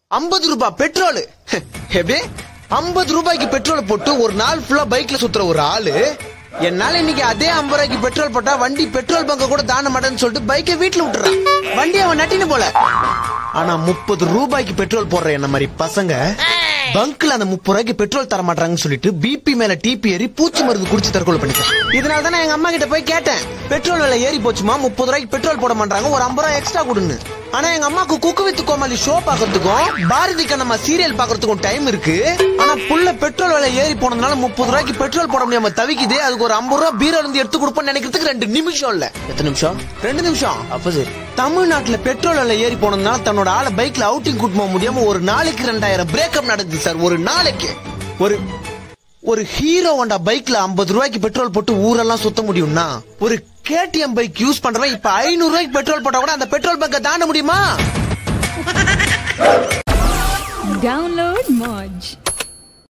50 ரூபாய் பெட்ரோல். எப்படி 50 ரூபாய்க்கு பெட்ரோல் போட்டு ஒரு நாள் ஃபுல்லா பைக்ல சுத்துற ஒரு ஆளு என்னால இன்னைக்கு அதே 50 ரூபாய்க்கு பெட்ரோல் போட்டா வண்டி பெட்ரோல் பங்க கூட தாண்ட மாட்டேன்னு சொல்லிட்டு பைக்கை வீட்டுல விட்டுறான். வண்டி அவன் நட்டின்னு போல. ஆனா 30 ரூபாய்க்கு பெட்ரோல் போடுற என்ன மாதிரி பசங்க பங்க்ல அந்த 30 ரூபாய்க்கு பெட்ரோல் தர மாட்டாங்கன்னு சொல்லிட்டு பிபி மேல டிபி ஏறி பூச்சி மருந்து குடிச்சு தற்கொலை பண்ணிட்டேன். இதனால தான் எங்க அம்மா கிட்ட போய் கேட்டேன், பெட்ரோல் விலை ஏறி போச்சுமா, 30 ரூபாய்க்கு பெட்ரோல் போட மாட்டாங்க, ஒரு 50 ரூபாய் எக்ஸ்ட்ரா கொடுன்னு. ஆனா எங்க அம்மாக்கு குக்கு வித் கோமாளி ஷோ பாக்குறதுக்கும் பாரதி கண்ணம்மா சீரியல் பாக்குறதுக்கும் டைம் இருக்கு. ஆனா புள்ள பெட்ரோல் விலை ஏறி போனதுனால 30 ரூபாய்க்கு பெட்ரோல் போட முடியாம தவிக்குது. அதுக்கு ஒரு 50 ரூபாய் பீரோல இருந்து எடுத்து கொடுப்போம்னு நினைக்கிறதுக்கு 2 நிமிஷம் இல்ல. எத்தனை நிமிஷம்? 2 நிமிஷம். அப்ப சரி. தமிழ்நாட்டுல பெட்ரோல் விலை ஏறி போனதுனால தன்னோட ஆளை பைக்ல அவுட்டிங் கூட்டு போக முடியாம ஒரு நாளைக்கு 2000 பிரேக்கப் நடக்குது சார். ஒரு நாளைக்கு ஒரு ஹீரோ ஹோண்டா பைக்ல 50 ரூபாய்க்கு பெட்ரோல் போட்டு ஊரெல்லாம் சுத்த முடியும்னா ஒரு KTM பைக் யூஸ் பண்றவன் இப்ப 500 ரூபாய்க்கு பெட்ரோல் போட்டா கூட அந்த பெட்ரோல் பங்க தாண்ட முடியுமா? Download Moj.